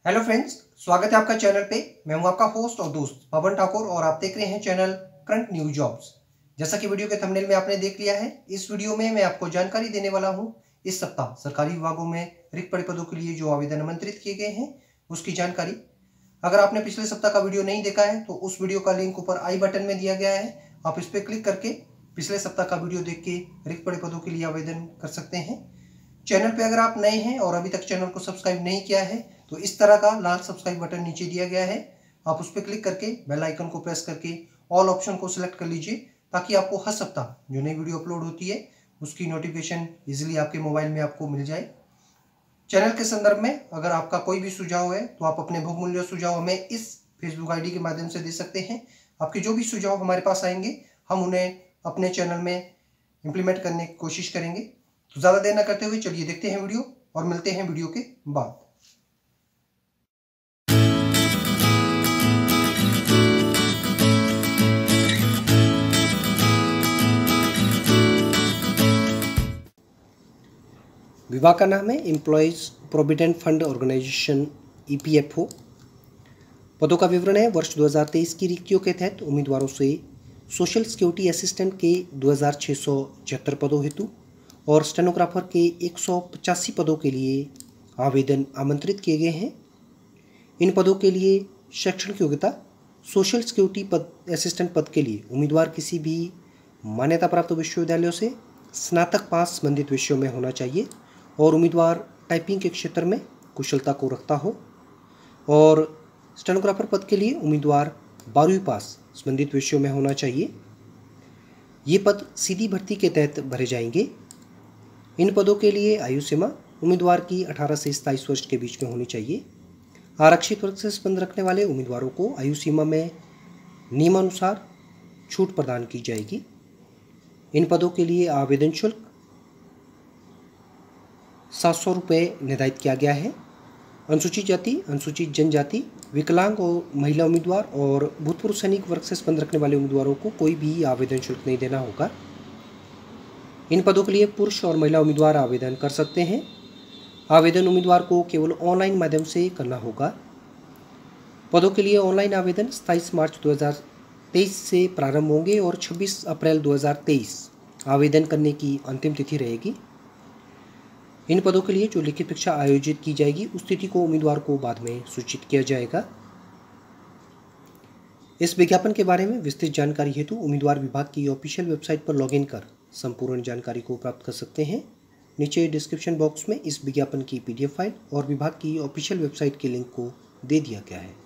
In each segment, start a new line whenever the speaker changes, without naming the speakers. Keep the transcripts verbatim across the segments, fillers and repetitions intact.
Hello friends, स्वागत है आपका चैनल पे। मैं हूं आपका होस्ट और दोस्त पवन ठाकुर और आप देख रहे हैं चैनल करंट न्यू जॉब्स। जैसा कि वीडियो के थंबनेल में आपने देख लिया है, इस वीडियो में मैं आपको जानकारी देने वाला हूं इस सप्ताह सरकारी विभागों में रिक्त पड़े पदों के लिए जो आवेदन आमंत्रित किए गए हैं उसकी जानकारी। अगर आपने पिछले सप्ताह का वीडियो नहीं देखा है तो उस वीडियो का लिंक ऊपर आई बटन में दिया गया है, आप इस पर क्लिक करके पिछले सप्ताह का वीडियो देख के रिक्त पड़े पदों के लिए आवेदन कर सकते हैं। चैनल पे अगर आप नए हैं और अभी तक चैनल को सब्सक्राइब नहीं किया है तो इस तरह का लाल सब्सक्राइब बटन नीचे दिया गया है, आप उस पर क्लिक करके बेल आइकन को प्रेस करके ऑल ऑप्शन को सिलेक्ट कर लीजिए ताकि आपको हर सप्ताह जो नई वीडियो अपलोड होती है उसकी नोटिफिकेशन इजीली आपके मोबाइल में आपको मिल जाए। चैनल के संदर्भ में अगर आपका कोई भी सुझाव है तो आप अपने बहुमूल्य सुझाव हमें इस फेसबुक आईडी के माध्यम से दे सकते हैं। आपके जो भी सुझाव हमारे पास आएंगे हम उन्हें अपने चैनल में इम्प्लीमेंट करने की कोशिश करेंगे। तो ज़्यादा देर न करते हुए चलिए देखते हैं वीडियो और मिलते हैं वीडियो के बाद। विभाग का नाम है employees provident fund organisation E P F O. पदों का विवरण है। वर्ष दो हज़ार तेईस की रिक्तियों के तहत उम्मीदवारों से सोशल सिक्योरिटी असिस्टेंट के दो हज़ार छः सौ छिहत्तर पदों हेतु और स्टेनोग्राफर के एक सौ पचासी पदों के लिए आवेदन आमंत्रित किए गए हैं। इन पदों के लिए शैक्षणिक योग्यता सोशल सिक्योरिटी पद असिस्टेंट पद के लिए उम्मीदवार किसी भी मान्यता प्राप्त विश्वविद्यालयों से स्नातक पास संबंधित विषयों में होना चाहिए और उम्मीदवार टाइपिंग के क्षेत्र में कुशलता को रखता हो। और स्टेनोग्राफर पद के लिए उम्मीदवार बारहवीं पास संबंधित विषयों में होना चाहिए। ये पद सीधी भर्ती के तहत भरे जाएंगे। इन पदों के लिए आयु सीमा उम्मीदवार की अठारह से सत्ताईस वर्ष के बीच में होनी चाहिए। आरक्षित वर्ग से संबंध रखने वाले उम्मीदवारों को आयु सीमा में नियमानुसार छूट प्रदान की जाएगी। इन पदों के लिए आवेदन शुल्क सात सौ रुपये निर्धारित किया गया है। अनुसूचित जाति, अनुसूचित जनजाति, विकलांग और महिला उम्मीदवार और भूतपूर्व सैनिक वर्ग से संबंध रखने वाले उम्मीदवारों को कोई भी आवेदन शुल्क नहीं देना होगा। इन पदों के लिए पुरुष और महिला उम्मीदवार आवेदन कर सकते हैं। आवेदन उम्मीदवार को केवल ऑनलाइन माध्यम से करना होगा। पदों के लिए ऑनलाइन आवेदन सत्ताईस मार्च दो हज़ार तेईस से प्रारंभ होंगे और छब्बीस अप्रैल दो हज़ार तेईस आवेदन करने की अंतिम तिथि रहेगी। इन पदों के लिए जो लिखित परीक्षा आयोजित की जाएगी उस तिथि को उम्मीदवार को बाद में सूचित किया जाएगा। इस विज्ञापन के बारे में विस्तृत जानकारी हेतु उम्मीदवार विभाग की ऑफिशियल वेबसाइट पर लॉगिन कर संपूर्ण जानकारी को प्राप्त कर सकते हैं। नीचे डिस्क्रिप्शन बॉक्स में इस विज्ञापन की पीडीएफ फाइल और विभाग की ऑफिशियल वेबसाइट के लिंक को दे दिया गया है।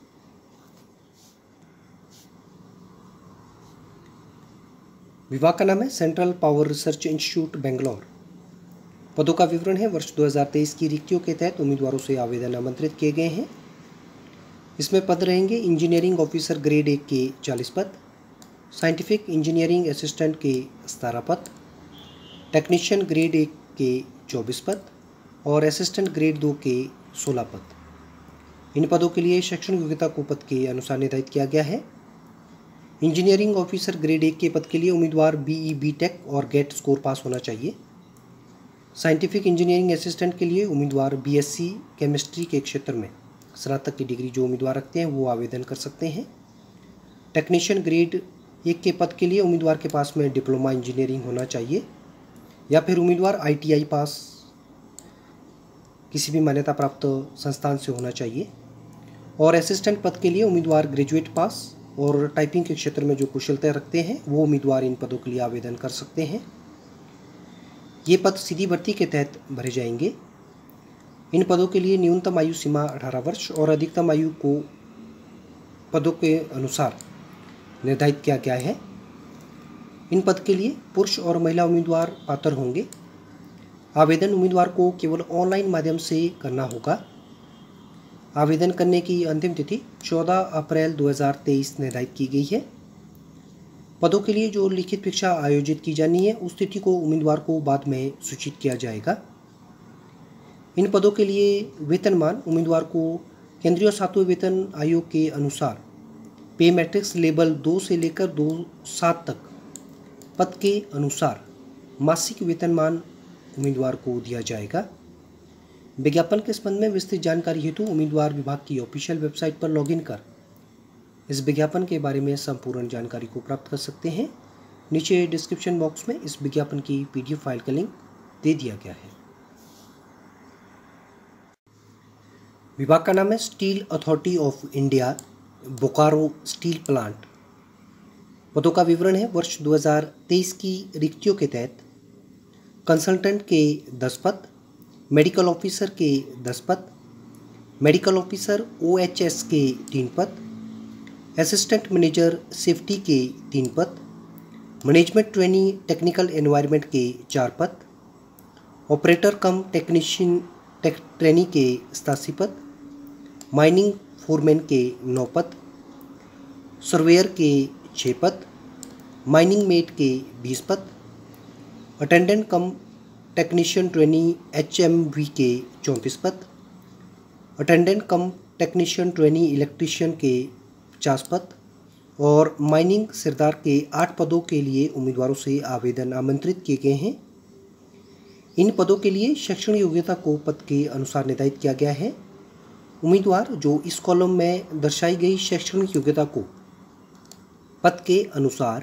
विभाग का नाम है central power research institute Bangalore. पदों का विवरण है। वर्ष दो हज़ार तेईस की रिक्तियों के तहत उम्मीदवारों से आवेदन आमंत्रित किए गए हैं। इसमें पद रहेंगे इंजीनियरिंग ऑफिसर ग्रेड एक के चालीस पद, साइंटिफिक इंजीनियरिंग असिस्टेंट के सतारह पद, टेक्नीशियन ग्रेड एक के चौबीस पद और असिस्टेंट ग्रेड दो के सोलह पद। इन पदों के लिए शैक्षणिक योग्यता को पद के अनुसार निर्धारित किया गया है। इंजीनियरिंग ऑफिसर ग्रेड एक के पद के लिए उम्मीदवार बीई, बीटेक और गेट स्कोर पास होना चाहिए। साइंटिफिक इंजीनियरिंग असिस्टेंट के लिए उम्मीदवार बीएससी केमिस्ट्री के क्षेत्र में स्नातक की डिग्री जो उम्मीदवार रखते हैं वो आवेदन कर सकते हैं। टेक्नीशियन ग्रेड एक के पद के लिए उम्मीदवार के पास में डिप्लोमा इंजीनियरिंग होना चाहिए या फिर उम्मीदवार आईटीआई पास किसी भी मान्यता प्राप्त संस्थान से होना चाहिए। और असिस्टेंट पद के लिए उम्मीदवार ग्रेजुएट पास और टाइपिंग के क्षेत्र में जो कुशलता रखते हैं वो उम्मीदवार इन पदों के लिए आवेदन कर सकते हैं। ये पद सीधी भर्ती के तहत भरे जाएंगे। इन पदों के लिए न्यूनतम आयु सीमा अठारह वर्ष और अधिकतम आयु को पदों के अनुसार निर्धारित किया गया है। इन पद के लिए पुरुष और महिला उम्मीदवार पात्र होंगे। आवेदन उम्मीदवार को केवल ऑनलाइन माध्यम से करना होगा। आवेदन करने की अंतिम तिथि चौदह अप्रैल दो हज़ार तेईस निर्धारित की गई है। पदों के लिए जो लिखित परीक्षा आयोजित की जानी है उस तिथि को उम्मीदवार को बाद में सूचित किया जाएगा। इन पदों के लिए वेतनमान उम्मीदवार को केंद्रीय सातवें वेतन आयोग के अनुसार पे मैट्रिक्स लेवल दो से लेकर दो सात तक पद के अनुसार मासिक वेतनमान उम्मीदवार को दिया जाएगा। विज्ञापन के संबंध में विस्तृत जानकारी हेतु उम्मीदवार विभाग की ऑफिशियल वेबसाइट पर लॉगिन कर इस विज्ञापन के बारे में संपूर्ण जानकारी को प्राप्त कर सकते हैं। नीचे डिस्क्रिप्शन बॉक्स में इस विज्ञापन की पीडीएफ फाइल का लिंक दे दिया गया है। विभाग का नाम है steel authority of India, Bokaro steel plant. पदों का विवरण है। वर्ष दो हज़ार तेईस की रिक्तियों के तहत कंसल्टेंट के दस पद, मेडिकल ऑफिसर के दस पद, मेडिकल ऑफिसर ओएचएस के तीन पद, असिस्टेंट मैनेजर सेफ्टी के तीन पद, मैनेजमेंट ट्रेनी टेक्निकल एनवायरनमेंट के चार पद, operator cum technician tech trainee के सतासी पद, माइनिंग फोरमैन के नौ पद, सर्वेयर के छः पद, माइनिंग मेट के बीस पद, attendant cum technician trainee HMV के चौंतीस पद, attendant cum technician trainee electrician के पचास पद और माइनिंग सरदार के आठ पदों के लिए उम्मीदवारों से आवेदन आमंत्रित किए गए हैं। इन पदों के लिए शैक्षणिक योग्यता को पद के अनुसार निर्धारित किया गया है। उम्मीदवार जो इस कॉलम में दर्शाई गई शैक्षणिक योग्यता को पद के अनुसार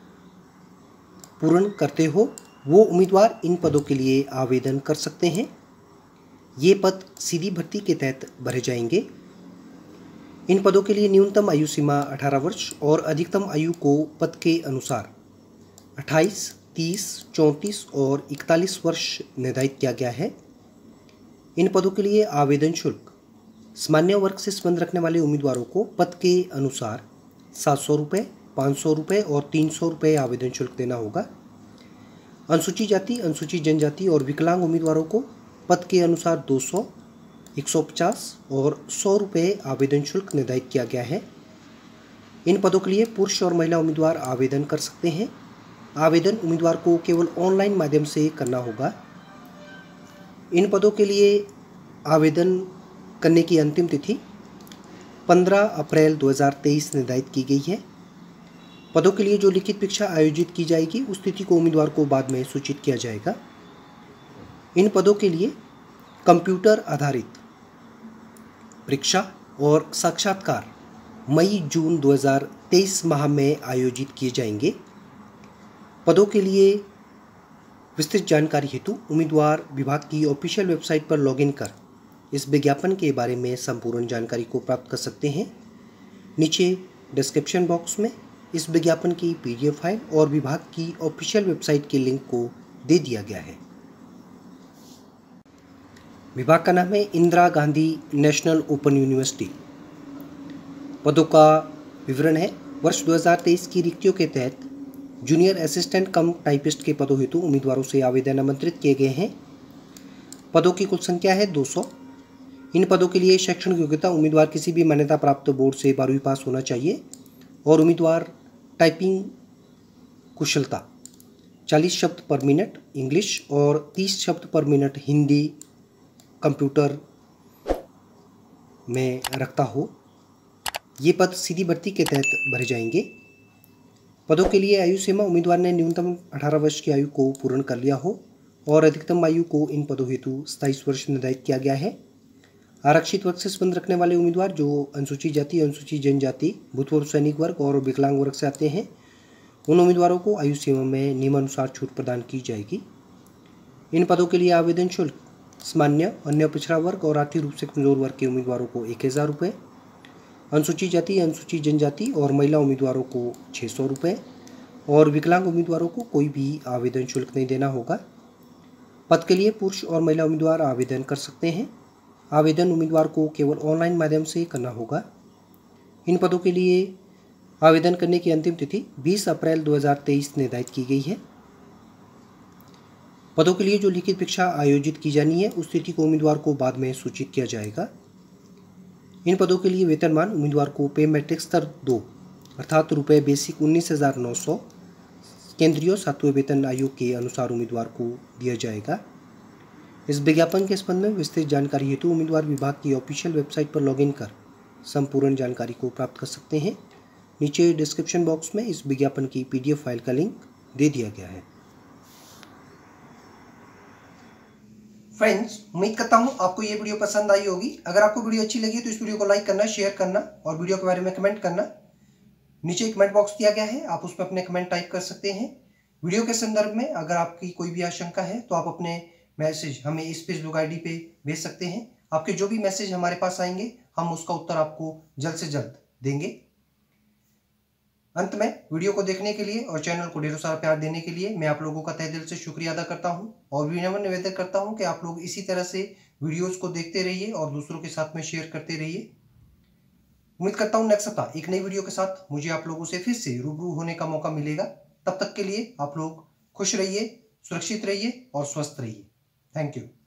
पूर्ण करते हो वो उम्मीदवार इन पदों के लिए आवेदन कर सकते हैं। ये पद सीधी भर्ती के तहत भरे जाएंगे। इन पदों के लिए न्यूनतम आयु सीमा अठारह वर्ष और अधिकतम आयु को पद के अनुसार अट्ठाईस, तीस, चौंतीस और इकतालीस वर्ष निर्धारित किया गया है। इन पदों के लिए आवेदन शुल्क सामान्य वर्ग से संबंध रखने वाले उम्मीदवारों को पद के अनुसार सात सौ रुपये, पाँच सौ रुपये और तीन सौ रुपये आवेदन शुल्क देना होगा। अनुसूचित जाति, अनुसूचित जनजाति और विकलांग उम्मीदवारों को पद के अनुसार दो सौ, एक सौ पचास और सौ रुपये आवेदन शुल्क निर्धारित किया गया है। इन पदों के लिए पुरुष और महिला उम्मीदवार आवेदन कर सकते हैं। आवेदन उम्मीदवार को केवल ऑनलाइन माध्यम से करना होगा। इन पदों के लिए आवेदन करने की अंतिम तिथि पंद्रह अप्रैल दो हज़ार तेईस निर्धारित की गई है। पदों के लिए जो लिखित परीक्षा आयोजित की जाएगी उस तिथि को उम्मीदवार को बाद में सूचित किया जाएगा। इन पदों के लिए कंप्यूटर आधारित परीक्षा और साक्षात्कार मई जून दो हज़ार तेईस माह में आयोजित किए जाएंगे। पदों के लिए विस्तृत जानकारी हेतु उम्मीदवार विभाग की ऑफिशियल वेबसाइट पर लॉगिन कर इस विज्ञापन के बारे में संपूर्ण जानकारी को प्राप्त कर सकते हैं। नीचे डिस्क्रिप्शन बॉक्स में इस विज्ञापन की पीडीएफ फाइल और विभाग की ऑफिशियल वेबसाइट के लिंक को दे दिया गया है। विभाग का नाम है Indira Gandhi national open university. पदों का विवरण है। वर्ष दो हज़ार तेईस की रिक्तियों के तहत जूनियर असिस्टेंट कम टाइपिस्ट के पदों हेतु उम्मीदवारों से आवेदन आमंत्रित किए गए हैं। पदों की कुल संख्या है दो सौ। इन पदों के लिए शैक्षणिक योग्यता उम्मीदवार किसी भी मान्यता प्राप्त बोर्ड से बारहवीं पास होना चाहिए और उम्मीदवार टाइपिंग कुशलता चालीस शब्द पर मिनट इंग्लिश और तीस शब्द पर मिनट हिंदी कंप्यूटर में रखता हो। ये पद सीधी भर्ती के तहत भरे जाएंगे। पदों के लिए आयु सीमा उम्मीदवार ने न्यूनतम अठारह वर्ष की आयु को पूर्ण कर लिया हो और अधिकतम आयु को इन पदों हेतु सताईस वर्ष निर्धारित किया गया है। आरक्षित वर्ग से संबंध रखने वाले उम्मीदवार जो अनुसूचित जाति, अनुसूचित जनजाति, भूतपूर्व सैनिक वर्ग और विकलांग वर्ग से आते हैं उन उम्मीदवारों को आयु सीमा में नियमानुसार छूट प्रदान की जाएगी। इन पदों के लिए आवेदन शुल्क सामान्य, अन्य पिछड़ा वर्ग और आर्थिक रूप से कमजोर वर्ग के उम्मीदवारों को एक हज़ार रुपये, अनुसूचित जाति, अनुसूचित जनजाति और महिला उम्मीदवारों को छः सौ रुपये और विकलांग उम्मीदवारों को कोई भी आवेदन शुल्क नहीं देना होगा। पद के लिए पुरुष और महिला उम्मीदवार आवेदन कर सकते हैं। आवेदन उम्मीदवार को केवल ऑनलाइन माध्यम से करना होगा। इन पदों के लिए आवेदन करने की अंतिम तिथि बीस अप्रैल दो हज़ार तेईस निर्धारित की गई है। पदों के लिए जो लिखित परीक्षा आयोजित की जानी है उस तिथि को उम्मीदवार को बाद में सूचित किया जाएगा। इन पदों के लिए वेतनमान उम्मीदवार को पे मैट्रिक स्तर दो अर्थात रुपये बेसिक उन्नीस हज़ार नौ सौ केंद्रीय सातवें वेतन आयोग के अनुसार उम्मीदवार को दिया जाएगा। इस विज्ञापन के संबंध में विस्तृत जानकारी हेतु उम्मीदवार विभाग की ऑफिशियल वेबसाइट पर लॉगिन कर संपूर्ण जानकारी को प्राप्त कर सकते हैं। नीचे डिस्क्रिप्शन बॉक्स में इस विज्ञापन की पीडीएफ फाइल का लिंक दे दिया गया है। फ्रेंड्स, उम्मीद करता हूँ आपको ये वीडियो पसंद आई होगी। अगर आपको वीडियो अच्छी लगी तो इस वीडियो को लाइक करना, शेयर करना और वीडियो के बारे में कमेंट करना। नीचे कमेंट बॉक्स दिया गया है, आप उसमें अपने कमेंट टाइप कर सकते हैं। वीडियो के संदर्भ में अगर आपकी कोई भी आशंका है तो आप अपने मैसेज हमें इस फेसबुक आईडी पे भेज सकते हैं। आपके जो भी मैसेज हमारे पास आएंगे हम उसका उत्तर आपको जल्द से जल्द देंगे। अंत में वीडियो को देखने के लिए और चैनल को ढेरों सारा प्यार देने के लिए मैं आप लोगों का तहे दिल से शुक्रिया अदा करता हूं और विनम्र निवेदन करता हूं कि आप लोग इसी तरह से वीडियोस को देखते रहिए और दूसरों के साथ में शेयर करते रहिए। उम्मीद करता हूं नेक्स्ट सप्ताह एक नई वीडियो के साथ मुझे आप लोगों से फिर से रूबरू होने का मौका मिलेगा। तब तक के लिए आप लोग खुश रहिए, सुरक्षित रहिए और स्वस्थ रहिए। Thank you.